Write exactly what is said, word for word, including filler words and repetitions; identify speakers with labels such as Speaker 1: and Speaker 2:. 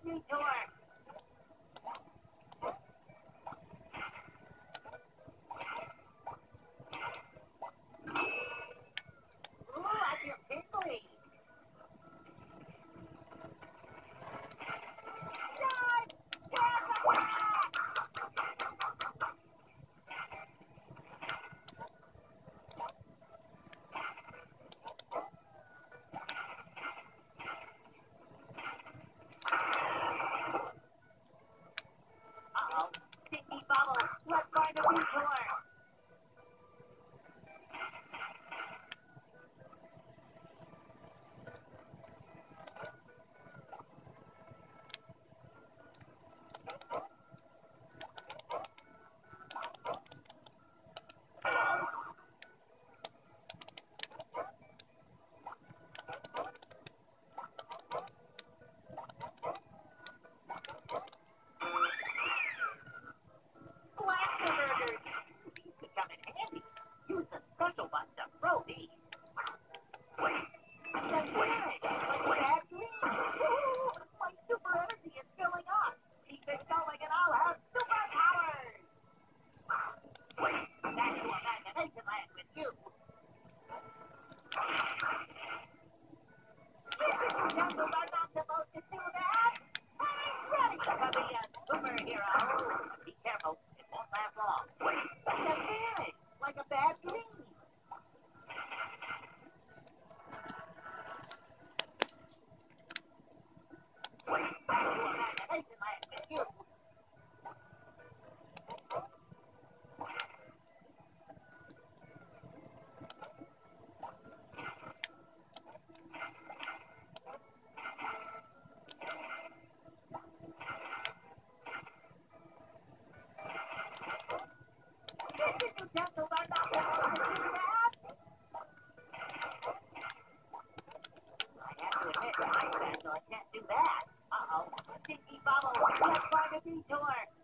Speaker 1: detour. Ooh, I feel tingly. Uh-oh. Sticky bubble. Let's find a detour. Blaster burgers. These could come in handy. Use the special ones to throw these. Wait. That's right. Like bad dreams. Ooh, my super energy is filling up. Keep it going and I'll have superpowers. Wait. Back to imagination land with you. Jungles are not supposed to do that. I'm ready to be a superhero. Be careful. It won't last long. Wait. That's it. Like a bad dream. Wait. Back to imagination land with you. Utensils are not supposed to do that. I have to admit, I'm bad, so I can't do that. Uh-oh. Sticky bubble. Let's find a detour.